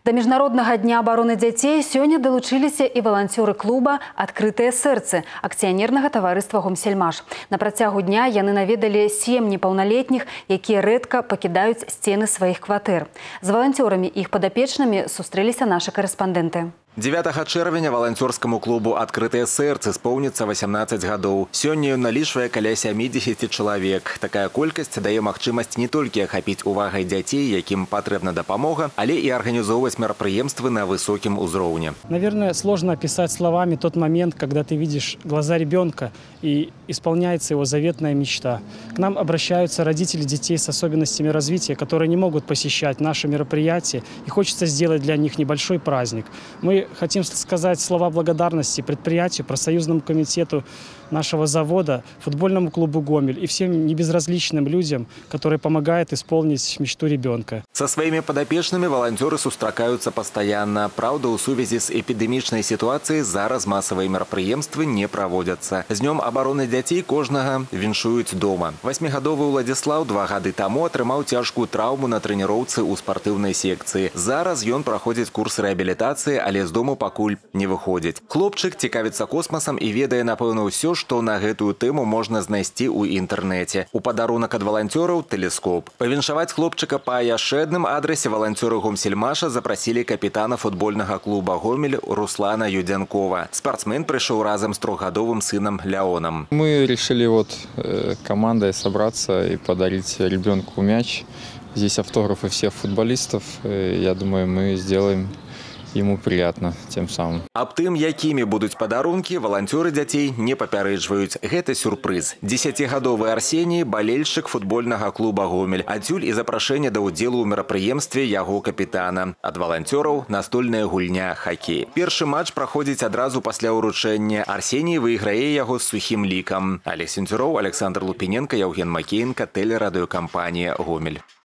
До Международного дня обороны детей сегодня долучились и волонтеры клуба «Открытые сердце» акционерного товариства «Гомсельмаш». На протягу дня яны наведали 7 непаўналетніх, якія рэдка пакідаюць сцены своих кватэр. З волонтерами и их подопечными сустрэліся наши корреспонденты. 9 чэрвеня волонтерскому клубу «Открытые сердце» исполнится 18 годов. Сёння ён налічвае каля 70 человек. Такая колькасць дае магчымасць не толькі ахапіць увагай дзяцей, якім патрэбна дапамога, але и организовывать мерапрыемствы на высоким узроўні. Наверное, сложно описать словами тот момент, когда ты видишь глаза ребенка и исполняется его заветная мечта. К нам обращаются родители детей с особенностями развития, которые не могут посещать наши мероприятия, и хочется сделать для них небольшой праздник. Мы хотим сказать слова благодарности предприятию, профсоюзному комитету нашего завода, футбольному клубу «Гомель» и всем небезразличным людям, которые помогают исполнить мечту ребенка. Со своими подопечными волонтеры сустракаются постоянно. Правда, у сувязі с эпидемичной ситуацией зараз массовые мерапрыемствы не проводятся. С Днем обороны детей кожнага віншуюць дома. 8-гадовы Владислав 2 гады тому атрымаў цяжкую травму на тренировце у спортивной секции. Зараз ён проходит курс реабилитации, але з дому пакуль не выходит. Хлопчык цікавіцца космосом и ведае, напэўна, ўсё, што на гэтую тэму можна знайсці ў інтэрнэце. У падарунак ад валанцёраў тэлескоп. Павіншаваць хлопчыка па яшчэ адным адрасе волонтеры Гомсельмаша запросили капитана футбольного клуба «Гомель» Руслана Юдянкова. Спортсмен пришел разом с 3-годовым сыном Леоном. Мы решили командой собраться и подарить ребенку мяч. Здесь автографы всех футболистов. Я думаю, мы сделаем ему приятно тем самым. Аб тым, якімі будуць падарункі, волонтеры дзяцей не папярэджваюць. Гэта сюрприз. 10-гадовы Арсений – болельшчык футбольного клуба «Гомель». Адсюль і запрашэнне да ўдзелу ў мерапрыемстве яго капітана. Ад волонтераў настольная гульня хоккей. Першы матч праходзіць адразу пасля ўручэння. Арсений выйграе яго з сухім лікам. Олег Сенцюроў, Александр Лупиненко, Евген Макеенко, телерадиокомпания «Гомель».